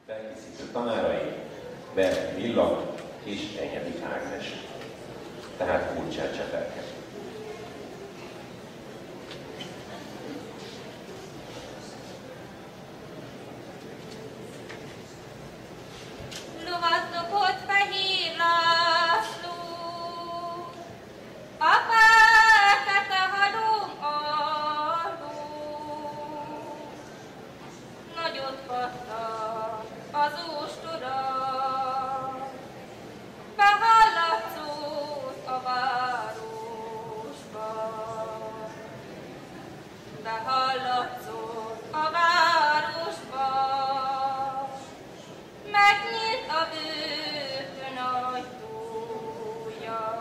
Felkészítő tanárai Berti Villa és Enyedi Ágnes, tehát Kulcsár Csepelke. Lovazdokott Fehér László, apát a halom alól, nagyot kapta az óstora, behallatszott a városba, behallatszott a városba, megnyílt a börtön ajtója.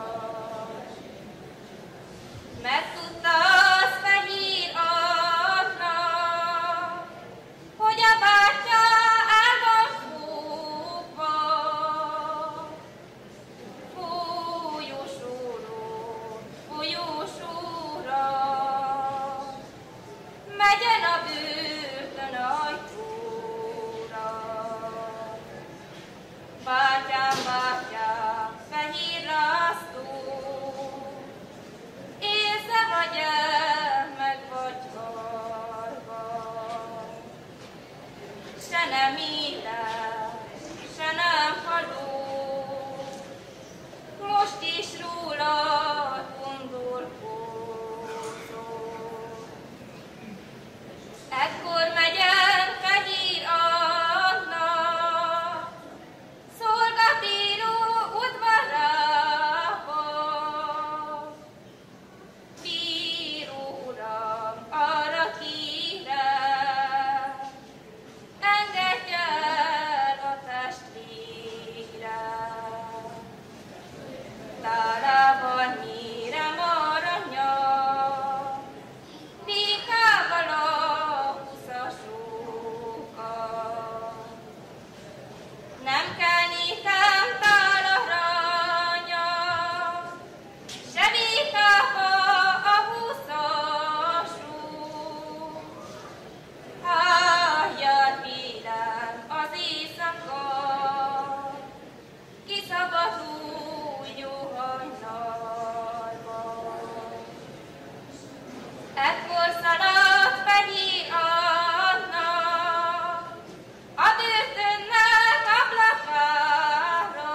Megtudta az Fehér Anna, hogy a bátyja el van fogva. Folyosóról folyosóra megyen a börtön ajtóra. Bátyám, bátyám, Fehér László, élsz-e vagy el, meg vagy halva? Se nem éles, se nem haló, most is rólad gondolkozom. Ekkor megyen Fehér Anna, szolgatíró udvarába. Bíró uram, arra kérem, engedj el a testvérem. Tálában mérem aranyat, békával a húszasokat. Nem kell nékem tál aranyat, se békába a húszasok. Hájjal vélem az éjszaka, kiszabaduljon hajnalba. Ekkor szaladt Fehér Anna a börtönnek ablakára.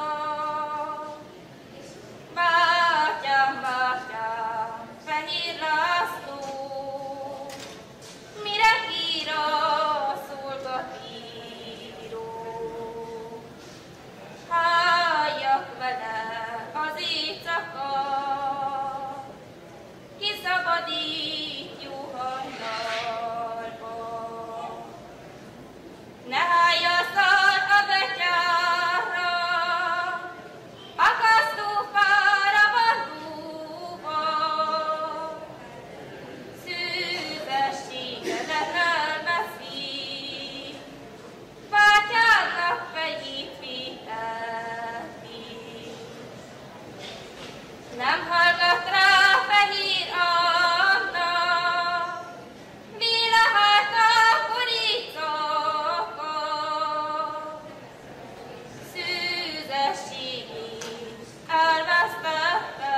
Bátyám, bátyám, Fehér László, mire hír a szolgatíró? Halljak vele az éjszaka, kiszabadít jó hajnalba. Ne háljasszal a betyárra, akasztófára valóba, szűzességedet elveszi, bátyának fejét vételti. Nem hallgat rá Fehér Anna, véle háta korítszakat, szűzességét elvesztette,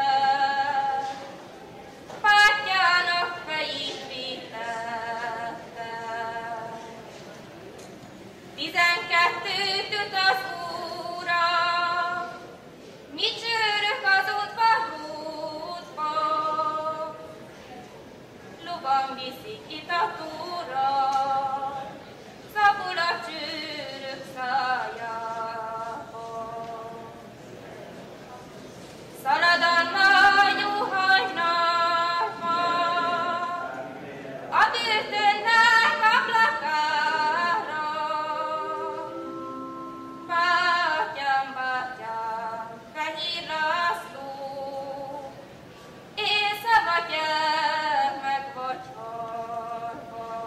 bátyának fejét vétette. 12 üt az óra, mit csőrök az udvarútba, lovan viszik itatóra, szabul a csőrök szájába. Szalad a nagy jó hajnalba, a börtönnek ablakára. Bátyám, bátyám, Fehér László, élsz-e vagy el, meg vagy halva?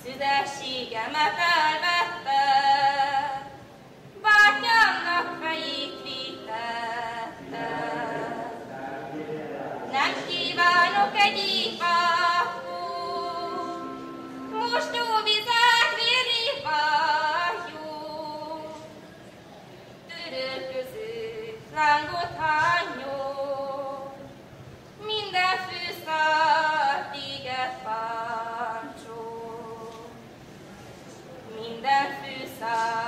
szüzességemet elvette, bátyámnak fejét vétette. Nem kívánok egy éjfákot, mostóvizet vérré vágyó, török között lángot hányó, minden fűszál téged páncsol, minden fűszál